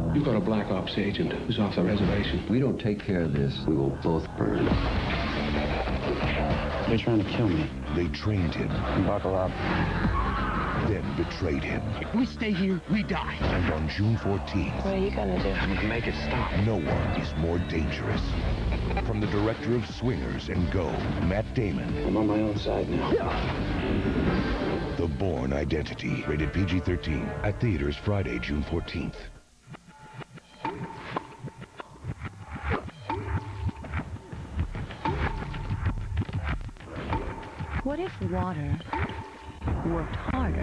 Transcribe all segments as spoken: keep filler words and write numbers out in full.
You've got a black ops agent who's off the reservation. We don't take care of this, we will both burn. They're trying to kill me. They trained him. Buckle up. Then betrayed him. If we stay here, we die. And on June fourteenth... What are you gonna do? I'm gonna make it stop. No one is more dangerous. From the director of Swingers and Go, Matt Damon. I'm on my own side now. The Bourne Identity. Rated P G thirteen. At theaters Friday, June fourteenth. What if water worked harder?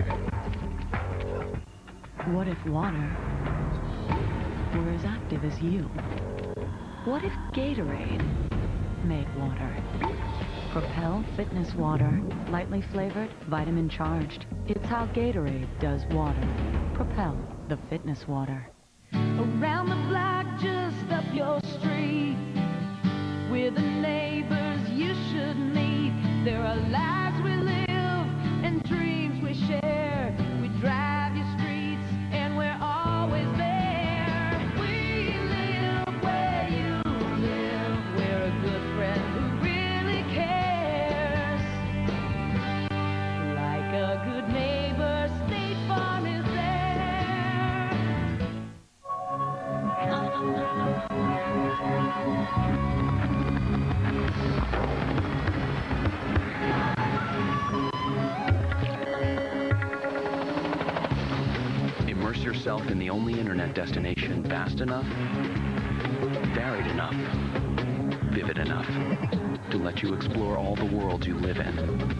What if water were as active as you? What if Gatorade made water? Propel Fitness Water, lightly flavored, vitamin charged. It's how Gatorade does water. Propel, the fitness water. Around the block, just up your street, we're the neighbors you should meet. There are lives we live and dreams we share. We drive your streets and we're always there. We live where you live. We're a good friend who really cares. Like a good neighbor, State Farm is there. Immerse yourself in the only internet destination vast enough, varied enough, vivid enough to let you explore all the worlds you live in.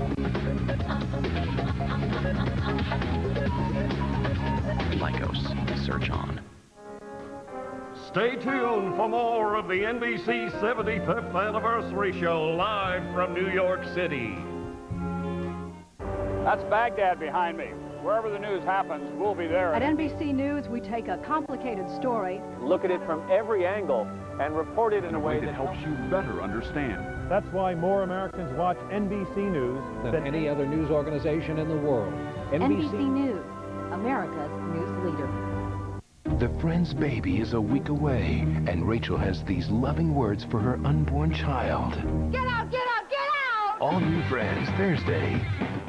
Lycos, search on. Stay tuned for more of the N B C seventy-fifth Anniversary Show live from New York City. That's Baghdad behind me. Wherever the news happens, we'll be there. At N B C News, we take a complicated story, look at it from every angle, and report it in a way that helps you better understand. That's why more Americans watch N B C News than, than any other news organization in the world. N B C, N B C News, America's news leader. The friend's baby is a week away, and Rachel has these loving words for her unborn child. Get out, get out, get out! All New Friends, Thursday.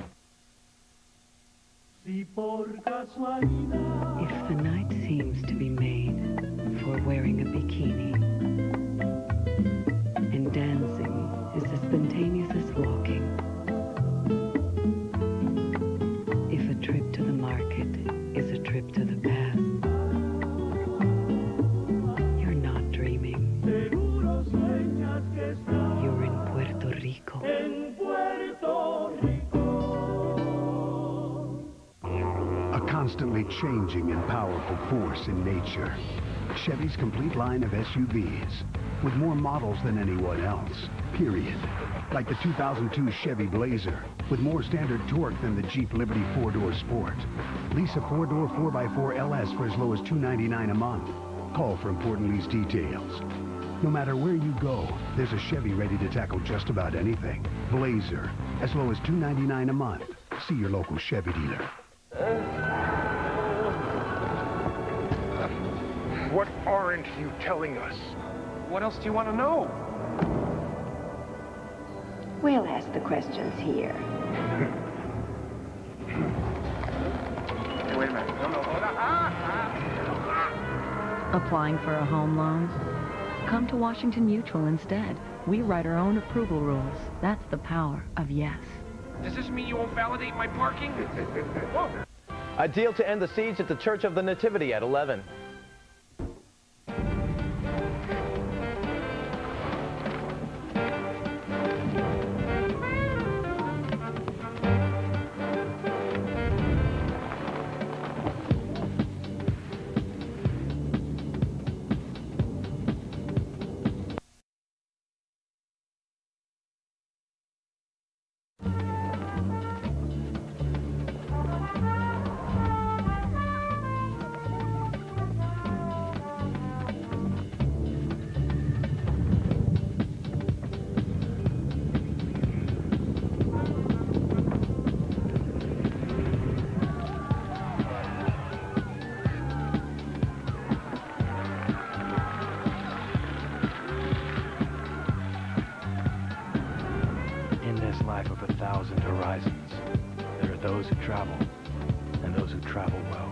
If the night seems to be made for wearing a bikini, and dancing is as spontaneous as walking, if a trip to the market is a trip to the past, you're not dreaming. You're in Puerto Rico. Constantly changing and powerful force in nature. Chevy's complete line of S U Vs, with more models than anyone else, period. Like the two thousand two Chevy Blazer, with more standard torque than the Jeep Liberty four-door Sport. Lease a four-door four by four L S for as low as two ninety-nine a month. Call for important lease details. No matter where you go, there's a Chevy ready to tackle just about anything. Blazer, as low as two ninety-nine a month. See your local Chevy dealer. What aren't you telling us? What else do you want to know? We'll ask the questions here. Hey, wait a minute. No, no, hold on. Ah, ah. Applying for a home loan? Come to Washington Mutual instead. We write our own approval rules. That's the power of yes. Does this mean you won't validate my parking? A deal to end the siege at the Church of the Nativity at eleven. those who travel, and those who travel well.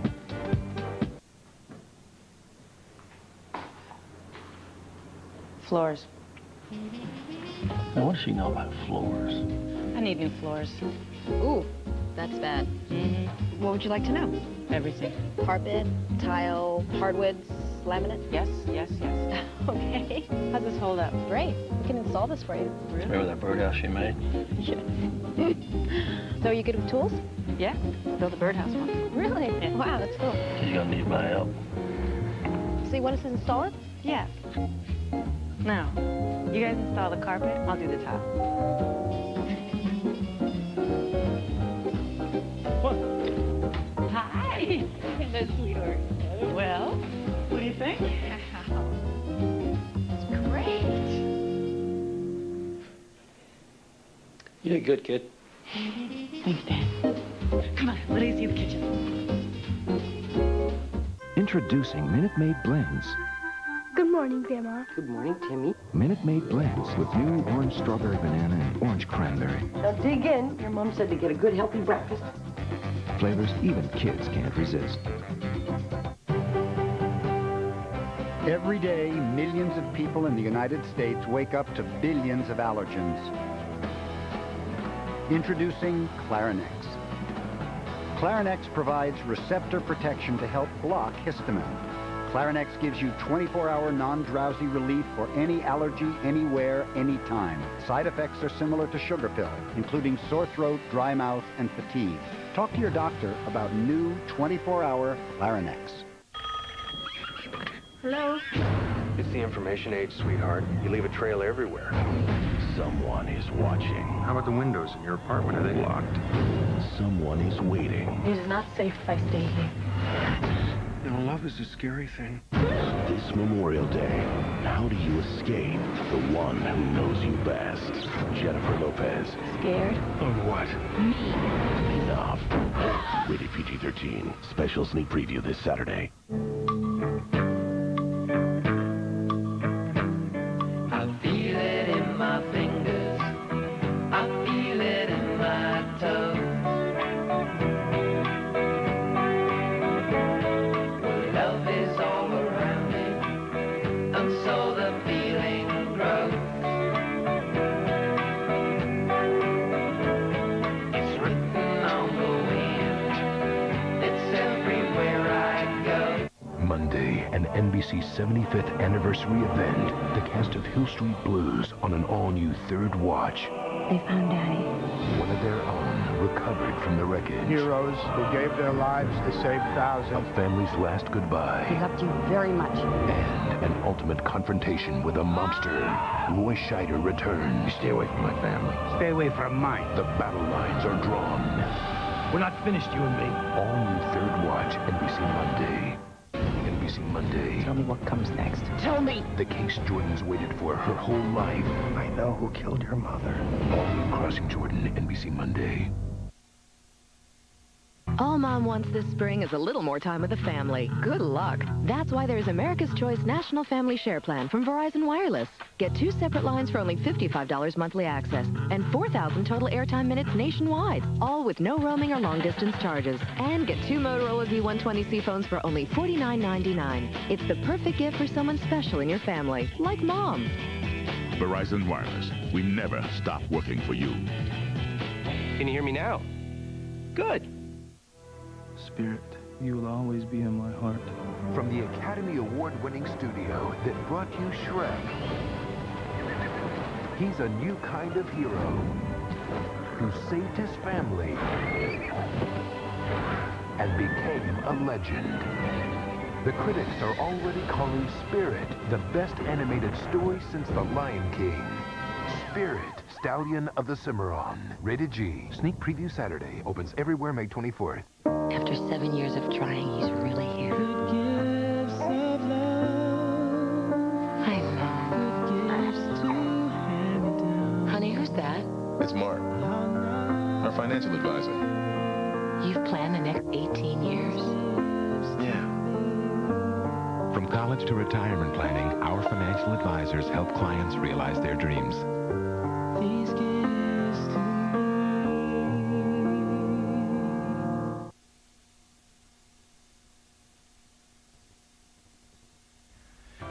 Floors. Now, what does she know about floors? I need new floors. Ooh, that's bad. Mm-hmm. What would you like to know? Everything. Carpet, tile, hardwoods, laminate? Yes, yes, yes. Okay. How's this hold up? Great. We can install this for you. Really? Remember that birdhouse she made? So are you good with tools? Yeah. Built a birdhouse once. Really? Yeah. Wow, that's cool. She's gonna need my help. So you want us to install it? Yeah. Now, you guys install the carpet, I'll do the tile. What? Hi! Hello, sweetheart. Well, what do you think? It's great. You did good, kid. Thanks, Dad. Come on, let me see the kitchen. Introducing Minute Maid Blends. Good morning, Grandma. Good morning, Timmy. Minute Maid Blends with new orange strawberry banana and orange cranberry. Now dig in. Your mom said to get a good, healthy breakfast. Flavors even kids can't resist. Every day, millions of people in the United States wake up to billions of allergens. Introducing Clarinex. Clarinex provides receptor protection to help block histamine. Clarinex gives you twenty-four hour non-drowsy relief for any allergy, anywhere, anytime. Side effects are similar to sugar pill, including sore throat, dry mouth, and fatigue. Talk to your doctor about new twenty-four hour Clarinex. Hello? It's the information age, sweetheart. You leave a trail everywhere. Someone is watching. How about the windows in your apartment? Are they locked? Someone is waiting. It is not safe if I stay here. You know, love is a scary thing. This Memorial Day, how do you escape the one who knows you best? Jennifer Lopez. Scared? Of what? Enough. Rated P G thirteen. Special sneak preview this Saturday. I feel it in my fingers. I feel it in my toes. Well, love is all around me, and so the feeling grows. It's written on the wind. It's everywhere I go. Monday, an N B C seventy-fifth anniversary event. The cast of Hill Street Blues on an all-new third watch. They found Daddy. One of their own recovered from the wreckage. Heroes who gave their lives to save thousands. A family's last He goodbye. loved you very much. And an ultimate confrontation with a mobster. Roy Scheider returns. Stay away from my family. Stay away from mine. The battle lines are drawn. We're not finished, you and me. All new third watch, N B C Monday. N B C Monday. Tell me what comes next. Tell me! The case Jordan's waited for her whole life. I know who killed your mother. All new Crossing Jordan, N B C Monday. All Mom wants this spring is a little more time with the family. Good luck. That's why there's America's Choice National Family Share Plan from Verizon Wireless. Get two separate lines for only fifty-five dollars monthly access and four thousand total airtime minutes nationwide, all with no roaming or long-distance charges. And get two Motorola V one twenty C phones for only forty-nine ninety-nine. It's the perfect gift for someone special in your family, like Mom. Verizon Wireless. We never stop working for you. Can you hear me now? Good. Spirit, you will always be in my heart. From the Academy Award-winning studio that brought you Shrek, he's a new kind of hero who saved his family and became a legend. The critics are already calling Spirit the best animated story since The Lion King. Spirit, Stallion of the Cimarron. Rated G. Sneak preview Saturday. Opens everywhere May twenty-fourth. After seven years of trying, he's really here. Hi, Mom. Honey, who's that? It's Mark, our financial advisor. You've planned the next eighteen years? Yeah. From college to retirement planning, our financial advisors help clients realize their dreams.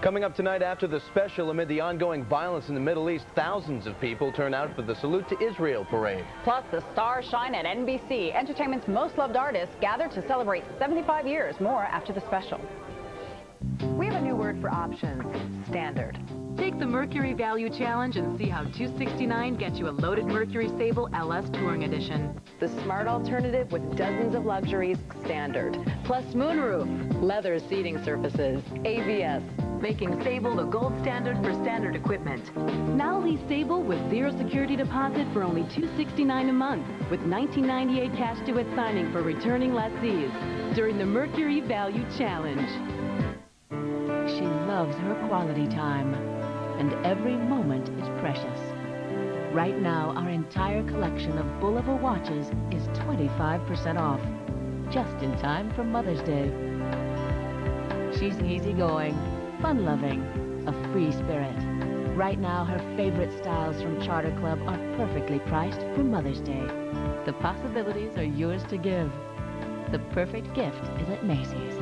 Coming up tonight after the special, amid the ongoing violence in the Middle East, thousands of people turn out for the Salute to Israel parade. Plus, the stars shine at N B C. Entertainment's most loved artists gather to celebrate seventy-five years. More after the special. We have a new word for options: standard. Take the Mercury Value Challenge and see how two sixty-nine gets you a loaded Mercury Sable L S Touring Edition. The smart alternative with dozens of luxuries, standard. Plus moonroof, leather seating surfaces, A B S. Making Sable the gold standard for standard equipment. Now lease Sable with zero security deposit for only two sixty-nine a month, with nineteen ninety-eight cash due at signing for returning lessees during the Mercury Value Challenge. She loves her quality time, and every moment is precious. Right now, our entire collection of Bulliver watches is twenty-five percent off, just in time for Mother's Day. She's easygoing, fun-loving, a free spirit. Right now, her favorite styles from Charter Club are perfectly priced for Mother's Day. The possibilities are yours to give. The perfect gift is at Macy's.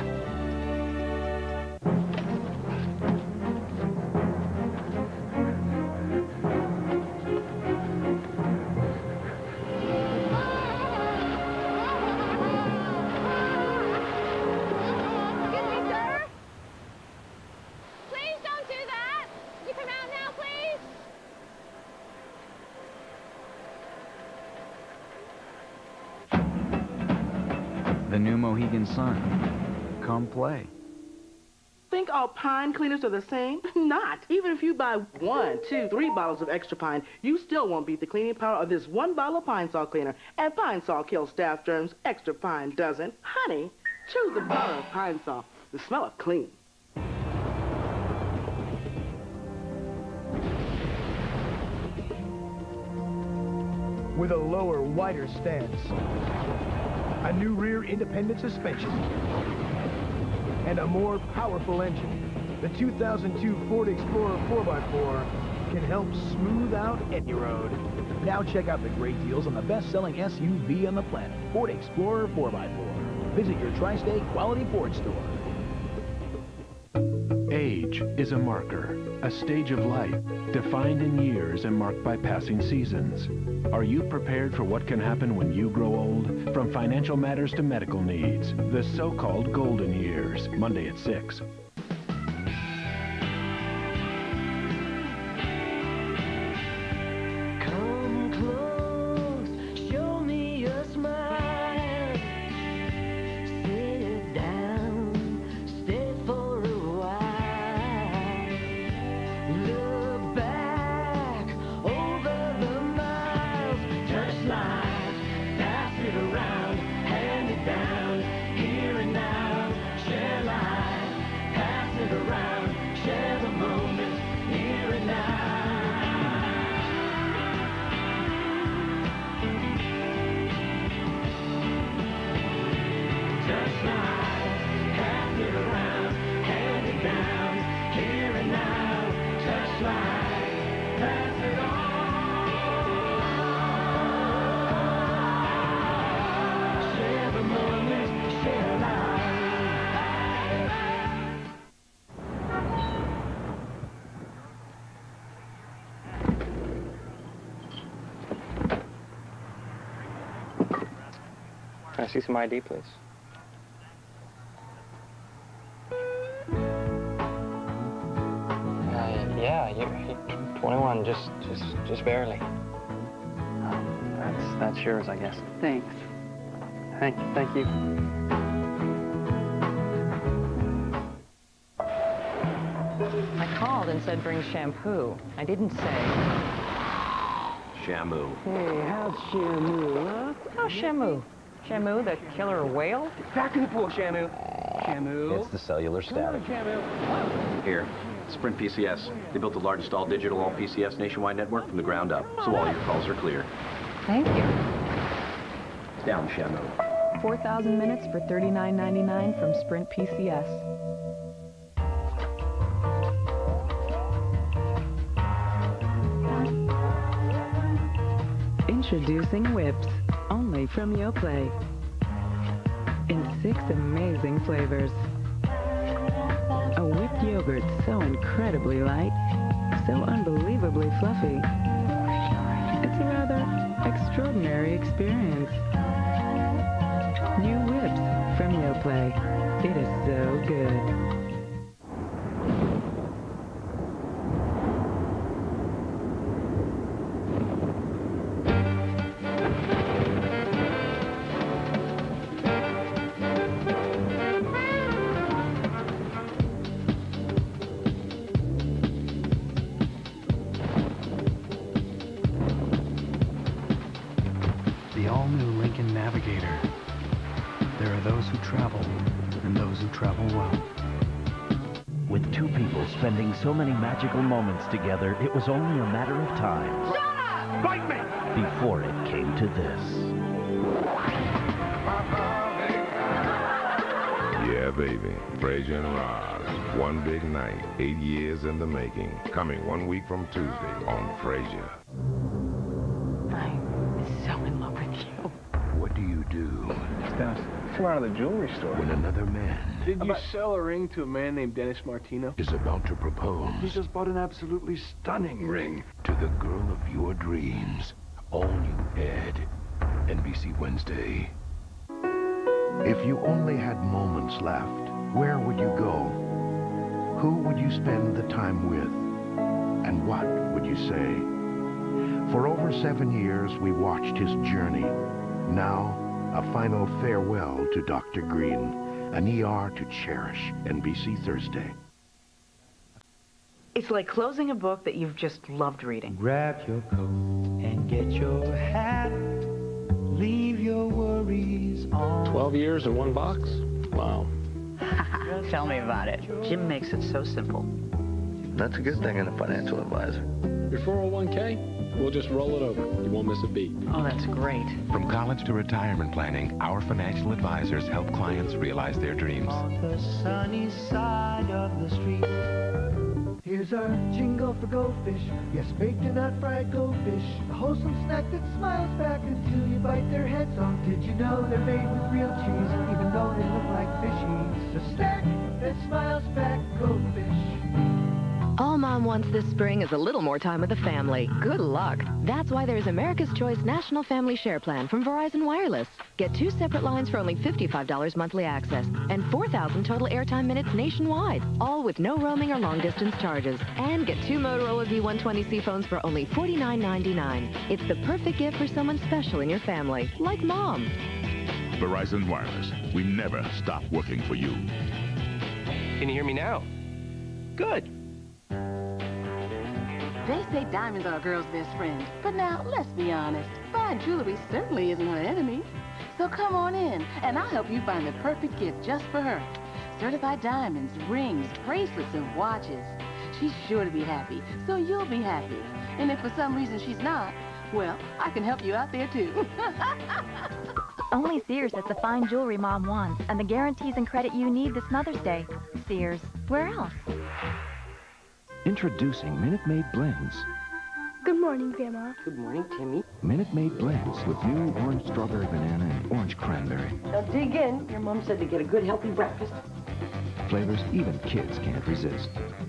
The new Mohegan Sun. Come play. Think all pine cleaners are the same? Not. Even if you buy one, two, three bottles of extra pine, you still won't beat the cleaning power of this one bottle of Pine Sol cleaner. And Pine Sol kills staph germs. Extra pine doesn't. Honey, choose the bottle of Pine Sol. The smell of clean. With a lower, wider stance, a new rear independent suspension, and a more powerful engine, the two thousand two Ford Explorer four by four can help smooth out any road. Now check out the great deals on the best-selling S U V on the planet, Ford Explorer four by four. Visit your Tri-State Quality Ford store. Age is a marker, a stage of life, defined in years and marked by passing seasons. Are you prepared for what can happen when you grow old? From financial matters to medical needs, the so-called golden years, Monday at six. Come close, show me your smile. Sit down, stay for a while. Look back over the miles. Touch life, pass it around, hand it down, here and now. Share life, pass it around, share the moment, here and now. Touch life, pass it around, hand it down, here and now. Touch life, pass it on. Share the moment, share life. Can I see some I D, please? Uh, yeah, you're, you're twenty-one, just, just, just barely. Um, that's, that's yours, I guess. Thanks. Thank, thank you. I called and said bring shampoo. I didn't say. Shamu. Hey, how's Shamu, huh? How's Shamu? Shamu, the killer whale? Back in the pool, Shamu. Shamu. It's the cellular static. Here, Sprint P C S. They built the largest all-digital, all-P C S nationwide network from the ground up, so all your calls are clear. Thank you. Down, Shamu. four thousand minutes for thirty-nine ninety-nine from Sprint P C S. Introducing Whips, only from Yoplait. In six amazing flavors. A whipped yogurt So incredibly light, so unbelievably fluffy. It's a rather extraordinary experience. New whips from Yoplait. It is so good. The all-new Lincoln Navigator. There are those who travel, and those who travel well. With two people spending so many magical moments together, it was only a matter of time. Shut up! Bite me! Before it came to this. Yeah, baby. Frazier and Roz. One big night. Eight years in the making. Coming one week from Tuesday on Frazier. So in love with you. What do you do? Steph, come out of the jewelry store. When another man Did you sell a ring to a man named Dennis Martino? is about to propose He just bought an absolutely stunning ring. to the girl of your dreams? All new Ed. N B C Wednesday. If you only had moments left, where would you go? Who would you spend the time with? And what would you say? For over seven years, we watched his journey. Now, a final farewell to Doctor Green, an E R to cherish. N B C Thursday. It's like closing a book that you've just loved reading. Grab your coat and get your hat. Leave your worries on. Twelve years in one box? Wow. Tell me about it. Jim makes it so simple. That's a good thing in a financial advisor. Your four oh one K? We'll just roll it over. You won't miss a beat. Oh, that's great. From college to retirement planning, our financial advisors help clients realize their dreams. On the sunny side of the street. Here's our jingle for goldfish. Yes, baked and not fried goldfish. A wholesome snack that smiles back until you bite their heads off. Did you know they're made with real cheese, even though they look like fishies? A snack that smiles back, goldfish. All Mom wants this spring is a little more time with the family. Good luck. That's why there's America's Choice National Family Share Plan from Verizon Wireless. Get two separate lines for only fifty-five dollars monthly access and four thousand total airtime minutes nationwide, all with no roaming or long-distance charges. And get two Motorola V one twenty C phones for only forty-nine ninety-nine. It's the perfect gift for someone special in your family, like Mom. Verizon Wireless. We never stop working for you. Can you hear me now? Good. They say diamonds are a girl's best friend. But now, let's be honest. Fine jewelry certainly isn't her enemy. So come on in, and I'll help you find the perfect gift just for her. Certified diamonds, rings, bracelets, and watches. She's sure to be happy, so you'll be happy. And if for some reason she's not, well, I can help you out there, too. Only Sears has the fine jewelry Mom wants and the guarantees and credit you need this Mother's Day. Sears. Where else? Introducing Minute Maid Blends. Good morning, Grandma. Good morning, Timmy. Minute Maid Blends with new orange strawberry banana and orange cranberry. Now dig in. Your mom said to get a good, healthy breakfast. Flavors even kids can't resist.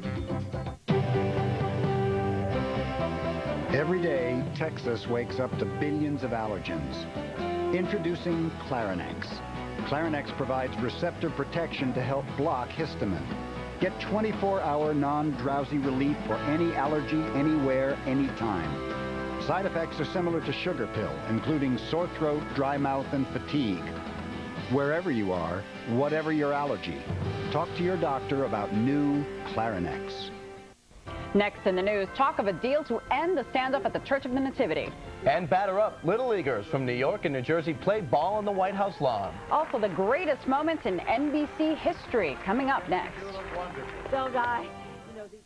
Every day, Texas wakes up to billions of allergens. Introducing Clarinex. Clarinex provides receptor protection to help block histamine. Get twenty-four hour non-drowsy relief for any allergy, anywhere, anytime. Side effects are similar to sugar pill, including sore throat, dry mouth, and fatigue. Wherever you are, whatever your allergy, talk to your doctor about new Clarinex. Next in the news, talk of a deal to end the standoff at the Church of the Nativity. And batter up. Little Leaguers from New York and New Jersey played ball on the White House lawn. Also, the greatest moments in N B C history coming up next. So, Guy, you know,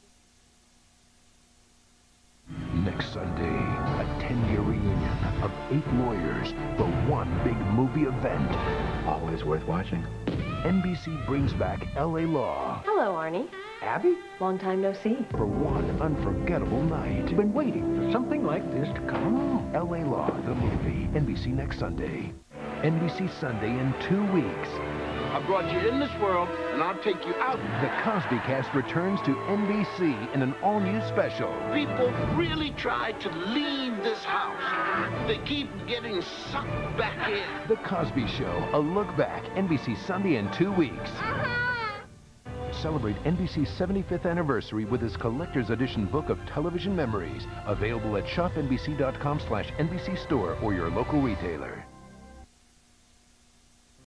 these... Next Sunday, a ten-year reunion of eight lawyers for one big movie event. Always worth watching. N B C brings back L A Law. Hello, Arnie. Abby? Long time no see. For one unforgettable night. Been waiting for something like this to come along. L A Law, the movie. N B C next Sunday. N B C Sunday in two weeks. I brought you in this world, and I'll take you out. The Cosby Cast returns to N B C in an all-new special. People really try to leave this house. They keep getting sucked back in. The Cosby Show, a look back. N B C Sunday in two weeks. Celebrate N B C's seventy-fifth anniversary with this collector's edition book of television memories. Available at shop N B C dot com slash N B C store or your local retailer.